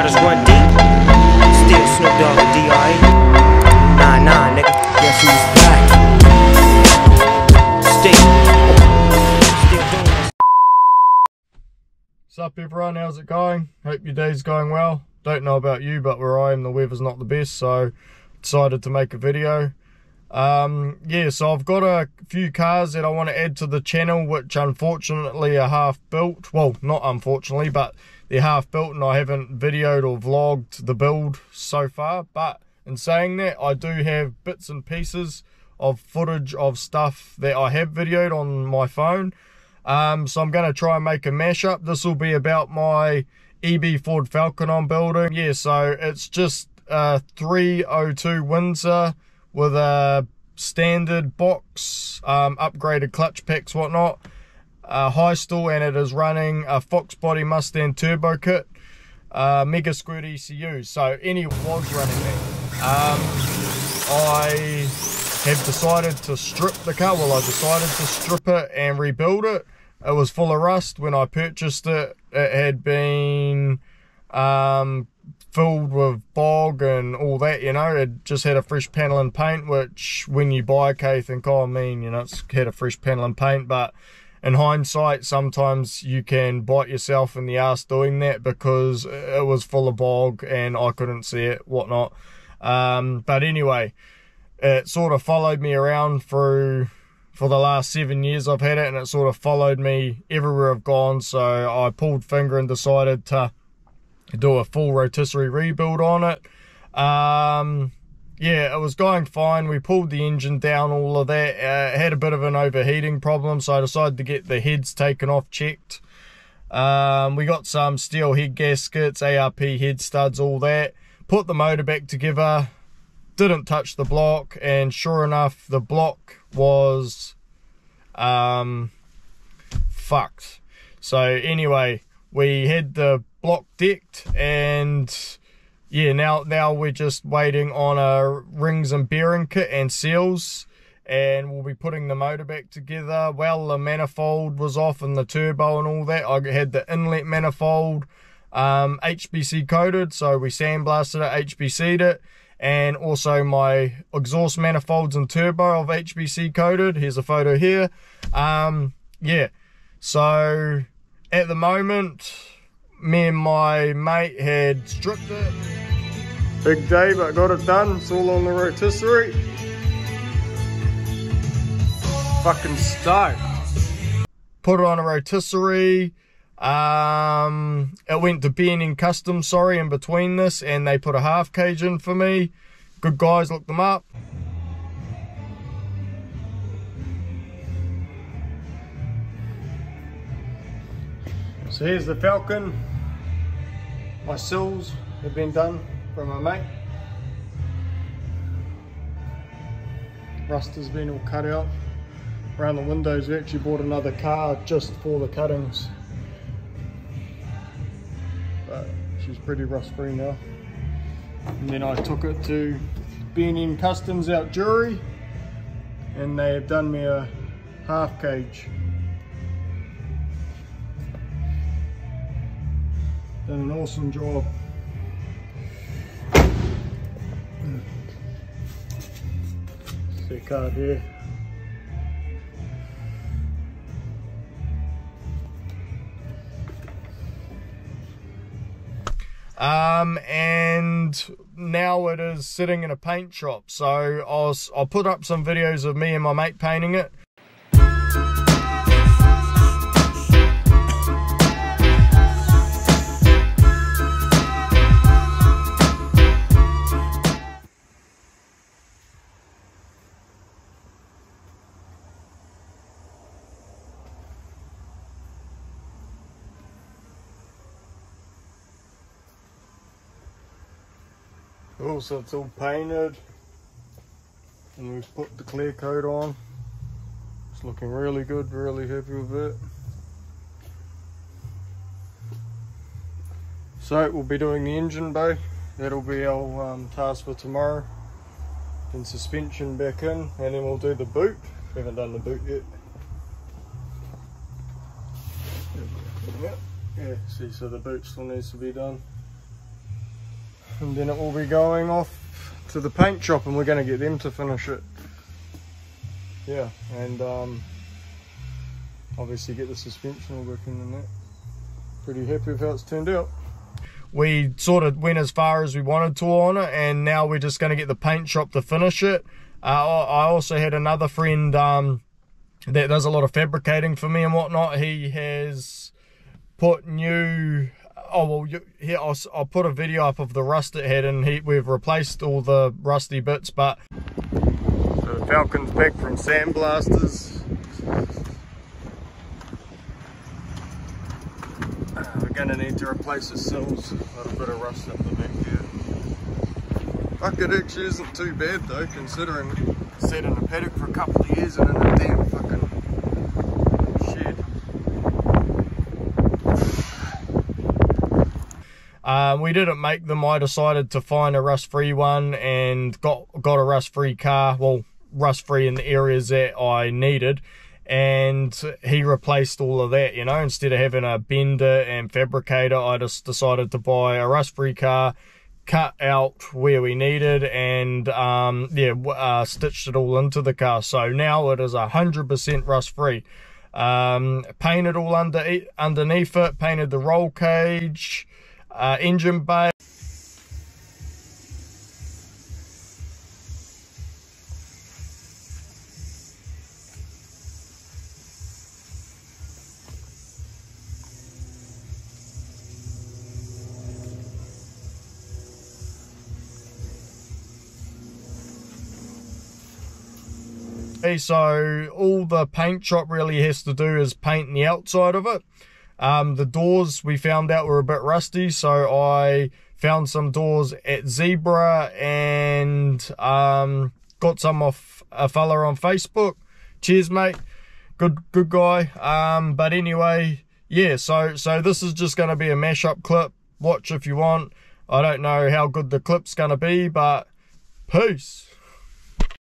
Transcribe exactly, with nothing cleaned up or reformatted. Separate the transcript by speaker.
Speaker 1: Waters run deep. Still Snoop Dogg and D R E. Nah, nah, nigga. Guess who's back? Still. Still doing this.
Speaker 2: What's up, everyone? How's it going? Hope your day's going well. Don't know about you, but where I am, the weather's not the best, so decided to make a video. Um, yeah, so I've got a few cars that I want to add to the channel, which unfortunately are half built. Well, not unfortunately, but they're half built and I haven't videoed or vlogged the build so far. But in saying that, I do have bits and pieces of footage of stuff that I have videoed on my phone. Um, so I'm going to try and make a mashup. This will be about my E B Ford Falcon I'm building. Yeah, so it's just a three oh two Windsor with a standard box, um, upgraded clutch packs, whatnot, uh, high stall, and it is running a Fox Body Mustang turbo kit, uh, Mega Squirt E C U. So any was running that. Um, I have decided to strip the car. Well, I decided to strip it and rebuild it. It was full of rust when I purchased it. It had been um, filled with bog and all that, you know. It just had a fresh panel and paint, which when you buy a car you think, oh, I mean, you know, it's had a fresh panel and paint, but in hindsight sometimes you can bite yourself in the ass doing that because it was full of bog and I couldn't see it, whatnot. Um, but anyway, it sort of followed me around through for the last seven years I've had it, and it sort of followed me everywhere I've gone. So I pulled finger and decided to do a full rotisserie rebuild on it. Um, yeah, it was going fine. We pulled the engine down, all of that. Uh, it had a bit of an overheating problem, so I decided to get the heads taken off, checked. Um, we got some steel head gaskets, A R P head studs, all that. Put the motor back together. Didn't touch the block, and sure enough, the block was um, fucked. So anyway, we had the block decked, and yeah, now now we're just waiting on a rings and bearing kit and seals, and we'll be putting the motor back together. Well, the manifold was off and the turbo and all that. I had the inlet manifold um, H B C coated, so we sandblasted it, H B C'd it, and also my exhaust manifolds and turbo of H B C coated. Here's a photo here. Um, yeah, so at the moment, me and my mate had stripped it. Big day, but got it done. It's all on the rotisserie. Fucking stoked. Put it on a rotisserie. Um, it went to B and N Custom, sorry, in between this, and they put a half cage in for me. Good guys, look them up. So here's the Falcon. My sills have been done from my mate. Rust has been all cut out. Around the windows, we actually bought another car just for the cuttings. But she's pretty rust free now. And then I took it to B and N Customs out Jury, and they have done me a half cage. Done an awesome job. See card here. Um, and now it is sitting in a paint shop. So I'll, I'll put up some videos of me and my mate painting it. Cool, so it's all painted, and we've put the clear coat on. It's looking really good, really happy with it. So we'll be doing the engine bay. That'll be our um, task for tomorrow. Then suspension back in, and then we'll do the boot. We haven't done the boot yet. Yeah, see, so the boot still needs to be done. and then it will be going off to the paint shop, and we're going to get them to finish it. Yeah, and um, obviously get the suspension all working and that. Pretty happy with how it's turned out. We sort of went as far as we wanted to on it, and now we're just going to get the paint shop to finish it. Uh, I also had another friend um, that does a lot of fabricating for me and whatnot. He has put new, oh well, you, here I'll, I'll put a video up of the rust it had, and he, we've replaced all the rusty bits. But so the Falcon's back from Sandblasters. Uh, we're going to need to replace the sills. A little bit of rust up the back here. Fuck, it actually isn't too bad though, considering I sat in a paddock for a couple of years and in a damn fucking shed. Um, we didn't make them. I decided to find a rust-free one and got got a rust-free car. Well, rust-free in the areas that I needed. And he replaced all of that, you know. Instead of having a bender and fabricator, I just decided to buy a rust-free car, cut out where we needed, and um, yeah, uh, stitched it all into the car. So now it is one hundred percent rust-free. Um, painted all under underneath it, painted the roll cage, uh, engine bay. So all the paint shop really has to do is paint the outside of it. Um, the doors we found out were a bit rusty, so I found some doors at Zebra and um, got some off a fella on Facebook. Cheers, mate. Good, good guy. Um, but anyway, yeah. So so this is just going to be a mashup clip. Watch if you want. I don't know how good the clip's going to be, but peace.